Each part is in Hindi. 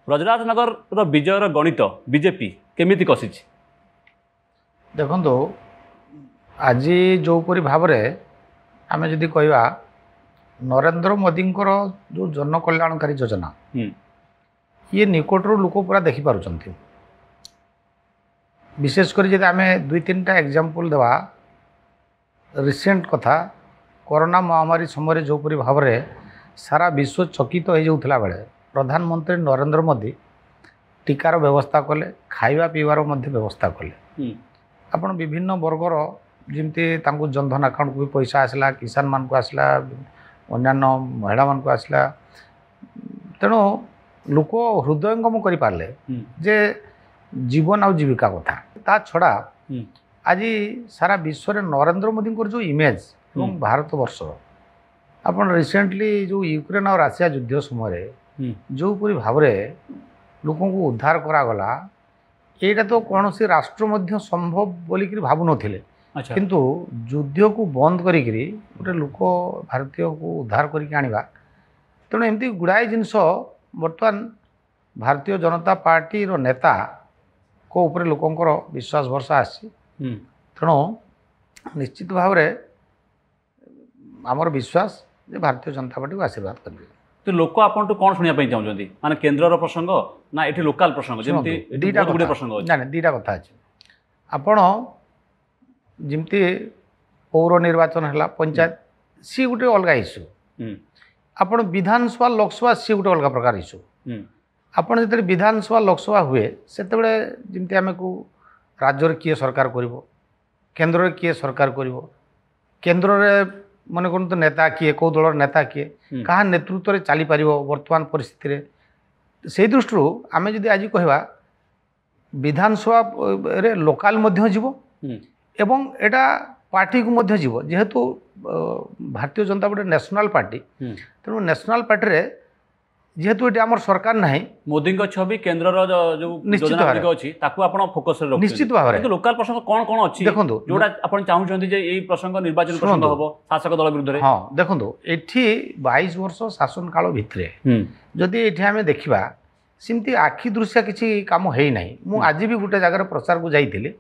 ब्रजराज नगर विजयर गणित बीजेपी केमिति कसी देखो आज जोपरी भाव आम जदि कहवा नरेंद्र मोदी जो जन कल्याणकारी योजना ये निकटर लोक पूरा देखिपुं विशेषकर जब आम दुई तीन टा एग्जांपल देवा रिसेंट कथा कोरोना महामारी समय जोपरी भाव सारा विश्व चकित हो जाऊला बेले प्रधानमंत्री नरेंद्र मोदी टीकार व्यवस्था कले खाइबा पीबार व्यवस्था कले आपण विभिन्न वर्गर जमती जनधन अकाउंट को भी पैसा आसला किसान मान को आसला अन्यान्य महिला मान को आसला तेणु लोक हृदयंगम कर पारे जे जीवन आ जीविका कथा ता छड़ा आज सारा विश्व रे नरेंद्र मोदी जो इमेज भारत वर्ष आपण रिसेंटली जो यूक्रेन और राशिया युद्ध समय जो पूरी भाव लोक को उद्धार करागला यहाँ तो कौन सी राष्ट्र मध्य संभव बोलिक भावु नथिले किंतु युद्ध को बंद करी गोटे लोक भारतीय को उद्धार करके आनिबा तेणु एमती गुड़ाए जिनस बर्तमान भारतीय जनता पार्टी रो नेता को ऊपर लोकंकर विश्वास भरसा आसी तेणु निश्चित भाव आमर विश्वास जे भारतीय जनता पार्टी को आशीर्वाद करेंगे। तो लोक आपन तो कौन शुनिया चाहते माने केंद्र प्रसंग ना ये लोकाल प्रसंग जमती प्रसंग ना दीटा कथा अच्छे आपण जमती पौर निर्वाचन है पंचायत सी गोटे अलग इश्यू आपण विधानसभा लोकसभा सी गोटे अलग प्रकार इश्यू आपण जो विधानसभा लोकसभा हुए से जमती आम को राज्य किए सरकार कर केन्द्र किए सरकार कर केन्द्र मन कौन तो नेता किए कौ दलर नेता किए क्या नेतृत्व में चली पार वर्तमान परिस्थिति से दृष्टि आम जदि आज कहवा विधानसभा रे लोकाल एवं एटा पार्टी को मध्य जीव जेहेतु Bharatiya Janata Party national party तेणु नेशनल पार्टी रे जेहेतु ये आम सरकार ना मोदी छवि केन्द्र जो निश्चित अच्छी फोकस निश्चित भाव में लोकाल प्रसंग कौन कौन अच्छी देखो जोटा आप चाहते ये प्रसंग निर्वाचन प्रसंग हम शासक दल विरुद्ध हाँ देखो ये 22 वर्ष शासन काल भितर जदि ये आम देखा सेमती आखि दृश्य किसी कम है ना मु आज भी गोटे जगार प्रचार को जाइली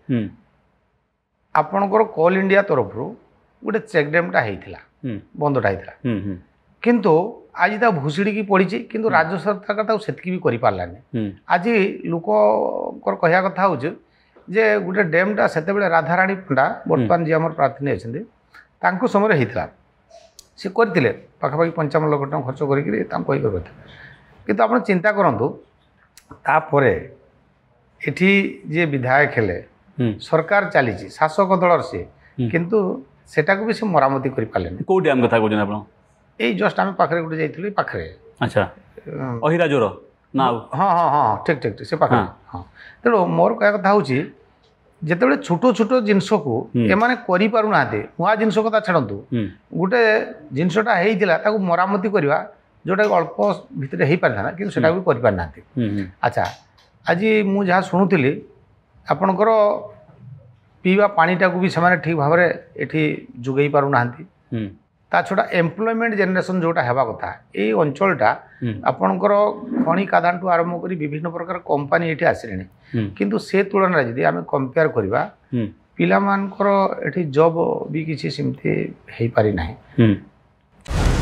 आपणकर कोल इंडिया तरफ गोटे चेक डैमटा होता बंदटा होता किंतु आज ता भूसीड़ी की पड़ी किंतु राज्य सरकार का से भी कर आज लोक कहया कथा हो गोटे डैमटा से राधाराणी पंडा बर्तमान जी आम प्रार्थी अच्छा समय होता सी करते पाखापाखि 55 लाख टका खर्च कर किंतु आप चिंता करूँ तापर एठी जे विधायक हेले सरकार चली शासक दलर सी किंतु सेटा को भी से मरामती कर पारे कौ डैम कथा कहते आप यही जस्ट आम पाखे गोटे जाइए पाखे अच्छा अहिरा जोर ना हाँ हाँ हाँ ठीक ठीक से पाखे हाँ तेणु मोर कह कथा हूँ जिते छोट छोट जिनस को एमाने करि पारु नाते नुआ जिनस कथा छाड़ू गोटे जिनसटा होता मरामती करवा जोटा अल्प भितर हो पार कि भी कर पारना अच्छा आज मु जहाँ शुणुली आपणकर पीवा पानीटा को भी से ठीक भाव ये जोगई पारु ना ता छड़ा एम्प्लॉयमेंट जनरेशन जोटा हेबा कथा ये अंचलटा आपणकर खनि कादान टू आरंभ कर विभिन्न प्रकार कंपनी ये आसिले किंतु से तुलन जदि आम कंपेयर करवा पिला मानकर एठी जॉब भी किसी सेमती हो पारि नाही।